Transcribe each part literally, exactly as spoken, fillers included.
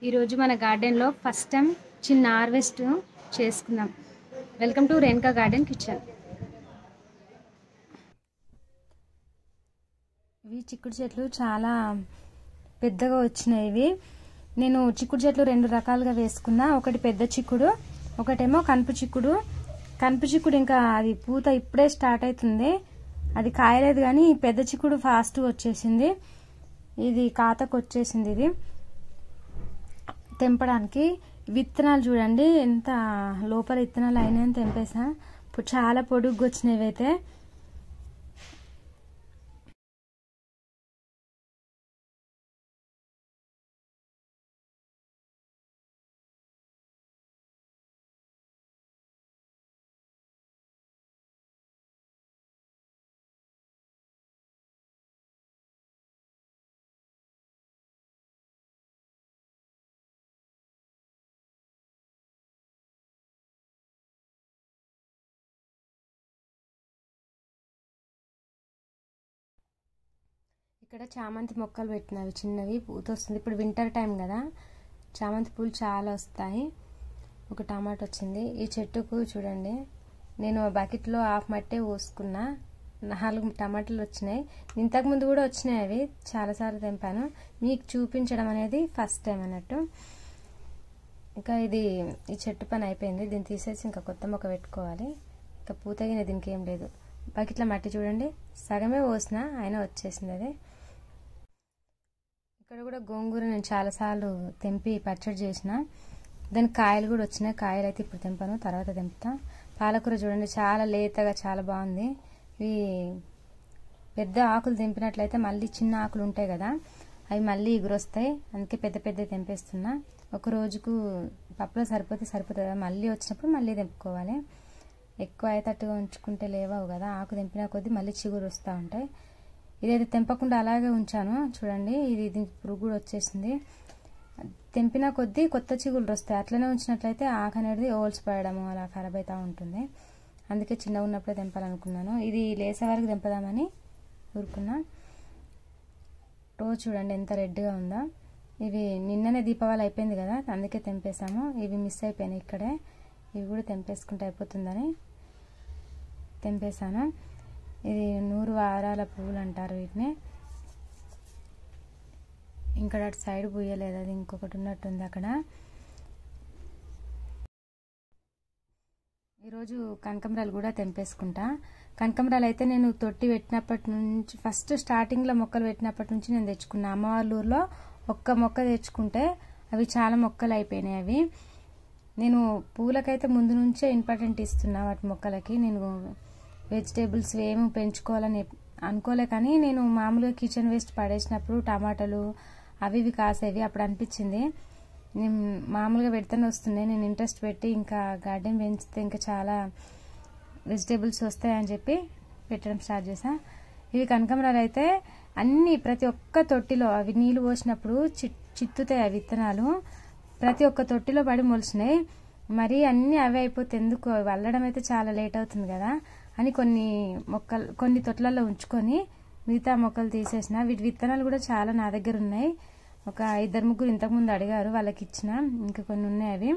ఈరోజు మన గార్డెన్లో ఫస్ట్ టైం చిన్న హార్వెస్ట్ చేసుకుందాం. Welcome to Renuka garden kitchen. ఇవి చిక్కుడు చెట్లు చాలా పెద్దగా వచ్చినాయి. ఇవి నేను చిక్కుడు చెట్లు రెండు రకాలుగా వేసుకున్నా. ఒకటి పెద్ద చిక్కుడు, ఒకటేమో కనుపు చిక్కుడు. కనుపు చిక్కుడు ఇంకా అది పూత ఇప్పుడే స్టార్ట్ అవుతుంది, అది కాయలేదు. కానీ పెద్ద చిక్కుడు ఫాస్ట్ వచ్చేసింది, ఇది కాతకు వచ్చేసింది. ఇది తెంపడానికి విత్తనాలు చూడండి ఎంత లోపల విత్తనాలు అయినాయని తెంపేసా. చాలా పొడుగ్గా వచ్చినవి అయితే. ఇక్కడ చామంతి మొక్కలు పెట్టినవి చిన్నవి, పూత వస్తుంది. ఇప్పుడు వింటర్ టైం కదా, చామంతి పూలు చాలా వస్తాయి. ఒక టమాటో వచ్చింది. ఈ చెట్టుకు చూడండి, నేను బకెట్లో హాఫ్ మట్టే పోసుకున్నా, నాలుగు టమాటాలు వచ్చినాయి. ఇంతకుముందు కూడా వచ్చినాయి, అవి చాలాసార్లు తెంపాను. మీకు చూపించడం అనేది ఫస్ట్ టైం అన్నట్టు. ఇంకా ఇది ఈ చెట్టు పని అయిపోయింది, దీన్ని తీసేసి ఇంకా కొత్త మొక్క పెట్టుకోవాలి. ఇంకా పూతగిన దీనికి ఏం లేదు. బకెట్లో మట్టి చూడండి, సగమే పోసిన అయినా వచ్చేసింది అది. ఇక్కడ కూడా గోంగూర నేను చాలాసార్లు తెంపి పచ్చడి చేసిన, దానికి కాయలు కూడా వచ్చినాయి. కాయలు అయితే ఇప్పుడు తెంపాను, తర్వాత తెంపుతా. పాలకూర చూడండి చాలా లేతగా చాలా బాగుంది. ఇవి పెద్ద ఆకులు తెంపినట్లయితే మళ్ళీ చిన్న ఆకులు ఉంటాయి కదా, అవి మళ్ళీ ఎగురొస్తాయి. అందుకే పెద్ద పెద్ద తెంపేస్తున్నా. ఒక రోజుకు పప్పులో సరిపోతే సరిపోతుంది, మళ్ళీ వచ్చినప్పుడు మళ్ళీ తెంపుకోవాలి. ఎక్కువ అయ్యేటట్టుగా ఉంచుకుంటే లేవవు కదా, ఆకు తెంపిన కొద్దీ మళ్ళీ చిగురు వస్తూ ఉంటాయి. ఇదైతే తెంపకుండా అలాగే ఉంచాను చూడండి, ఇది దీనికి పురుగు కూడా వచ్చేసింది. తెంపిన కొద్దీ కొత్త చిగుళ్ళు వస్తాయి. అట్లనే ఉంచినట్లయితే ఆకు అనేది ఓల్స్ పడడము అలా ఖరాబ్ అవుతూ ఉంటుంది. అందుకే చిన్నగా ఉన్నప్పుడే తెంపాలనుకున్నాను. ఇది లేసే వరకు తెంపదామని ఊరుకున్నా. రోజు చూడండి ఎంత రెడ్గా ఉందో. ఇవి నిన్ననే దీపావళి అయిపోయింది కదా, అందుకే తెంపేసాము. ఇవి మిస్ అయిపోయినాయి ఇక్కడే, ఇవి కూడా తెంపేసుకుంటే అయిపోతుందని తెంపేశాను. ఇది నూరు వారాల పువ్వులు అంటారు వీటిని. ఇంకా అటు సైడ్ పూయలేదు, అది ఇంకొకటి ఉన్నట్టుంది అక్కడ. ఈరోజు కనకంబరాలు కూడా తెంపేసుకుంటా. కనకంబరాలు అయితే నేను తొట్టి పెట్టినప్పటి నుంచి, ఫస్ట్ స్టార్టింగ్లో మొక్కలు పెట్టినప్పటి నుంచి నేను తెచ్చుకున్నా. అమ్మవారి ఊర్లో ఒక్క మొక్క తెచ్చుకుంటే అవి చాలా మొక్కలు అయిపోయినాయి. అవి నేను పూలకైతే ముందు నుంచే ఇంపార్టెంట్ ఇస్తున్నా వాటి మొక్కలకి. నేను వెజిటేబుల్స్ ఏమి పెంచుకోవాలని అనుకోలే, కానీ నేను మామూలుగా కిచెన్ వేస్ట్ పడేసినప్పుడు టమాటాలు అవి ఇవి కాసేవి. అప్పుడు అనిపించింది నేను మామూలుగా పెడితేనే వస్తున్నాయి, నేను ఇంట్రెస్ట్ పెట్టి ఇంకా గార్డెన్ పెంచితే ఇంకా చాలా వెజిటేబుల్స్ వస్తాయని చెప్పి పెట్టడం స్టార్ట్ చేసా. ఇవి కనకాంబరాలు అయితే అన్ని ప్రతి ఒక్క తొట్టిలో అవి నీళ్ళు పోసినప్పుడు చి చిత్తుతాయి ఆ విత్తనాలు. ప్రతి ఒక్క తొట్టిలో పడి మొలిచినాయి. మరి అన్నీ అవి అయిపోతే ఎందుకు, వల్లడం అయితే చాలా లేట్ అవుతుంది కదా అని కొన్ని మొక్కలు కొన్ని తొట్లలో ఉంచుకొని మిగతా మొక్కలు తీసేసిన. వీటి విత్తనాలు కూడా చాలా నా దగ్గర ఉన్నాయి. ఒక ఇద్దరు ముగ్గురు ఇంతకుముందు అడిగారు, వాళ్ళకి ఇచ్చిన. ఇంకా కొన్ని ఉన్నాయి అవి.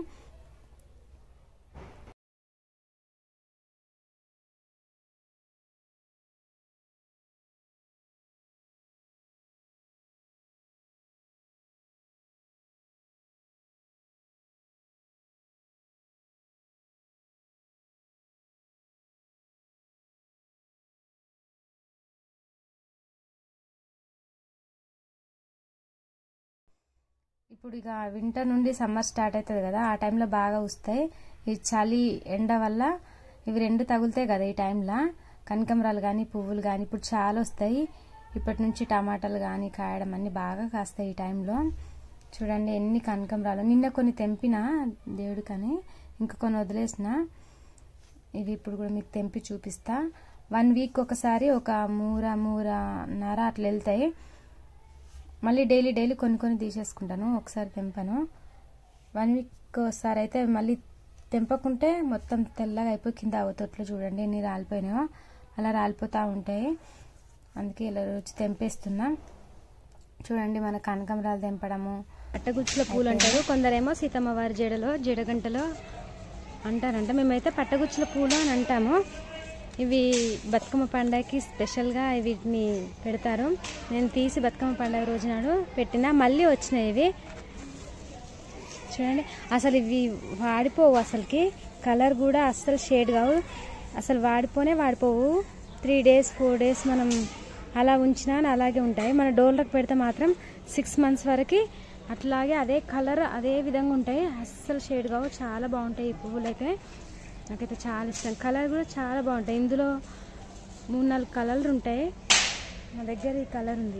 ఇప్పుడు ఇక వింటర్ నుండి సమ్మర్ స్టార్ట్ అవుతుంది కదా, ఆ టైంలో బాగా వస్తాయి. ఈ చలి ఎండ వల్ల ఇవి రెండు తగులుతాయి కదా ఈ టైంలో. కనకాంబరాలు కానీ పువ్వులు కానీ ఇప్పుడు చాలా వస్తాయి. ఇప్పటి నుంచి టమాటాలు కానీ కాయడం అన్నీ బాగా కాస్తాయి ఈ టైంలో. చూడండి ఎన్ని కనకాంబరాలు. నిన్న కొన్ని తెంపిన దేవుడికని, ఇంకా కొన్ని వదిలేసిన. ఇవి ఇప్పుడు కూడా మీకు తెంపి చూపిస్తా. వన్ వీక్ ఒకసారి ఒక మూర మూర నర అట్లా వెళ్తాయి. మళ్ళీ డైలీ డైలీ కొన్ని కొన్ని తీసేసుకుంటాను, ఒకసారి తెంపను. వన్ వీక్ ఒకసారి అయితే మళ్ళీ తెంపకుంటే మొత్తం తెల్లగా అయిపోయి కింద తొట్లో చూడండి ఎన్ని రాలిపోయినాయో, అలా రాలిపోతూ ఉంటాయి. అందుకే ఇలా రోజు తెంపేస్తున్నా. చూడండి మన కనకాంబరాలు తెంపడము. పట్టగుచ్చుల పూలు అంటారు, కొందరేమో సీతమ్మ వారి జడలో జడగంటలో అంటారంట. మేమైతే పట్టగుచ్చుల పూలు అని అంటాము. ఇవి బతుకమ్మ పండగకి స్పెషల్గా వీటిని పెడతారు. నేను తీసి బతుకమ్మ పండగ రోజు నాడు పెట్టినా మళ్ళీ వచ్చినాయి ఇవి. చూడండి అసలు ఇవి వాడిపోవు, అసలుకి కలర్ కూడా అస్సలు షేడ్ కావు, అసలు వాడిపోనే వాడిపోవు. త్రీ డేస్ ఫోర్ డేస్ మనం అలా ఉంచినా అలాగే ఉంటాయి. మన డోర్లకు పెడితే మాత్రం సిక్స్ మంత్స్ వరకు అట్లాగే అదే కలర్ అదే విధంగా ఉంటాయి, అస్సలు షేడ్ కావు. చాలా బాగుంటాయి ఈ పువ్వులు అయితే, నాకైతే చాలా ఇష్టం. కలర్ కూడా చాలా బాగుంటాయి. ఇందులో మూడు నాలుగు కలర్లు ఉంటాయి, నా దగ్గర ఈ కలర్ ఉంది.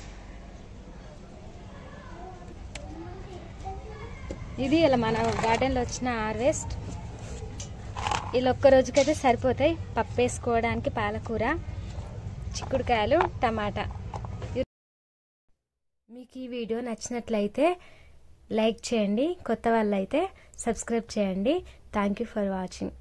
ఇది ఇలా మన గార్డెన్లో వచ్చిన హార్వెస్ట్. ఇలా ఒక్క రోజుకైతే సరిపోతాయి పప్పు వేసుకోవడానికి. పాలకూర, చిక్కుడుకాయలు, టమాటా. మీకు ఈ వీడియో నచ్చినట్లయితే లైక్ చేయండి, కొత్త వాళ్ళైతే సబ్స్క్రైబ్ చేయండి. Thank you for watching.